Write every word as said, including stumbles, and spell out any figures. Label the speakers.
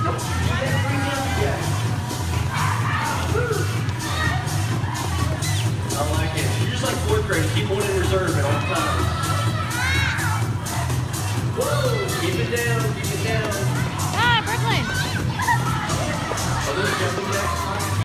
Speaker 1: I like it. You're just like fourth grade. Keep one in reserve at all times. Whoa! Keep it down. Keep it down.
Speaker 2: Ah, Brooklyn.
Speaker 1: Are those jumping jacks?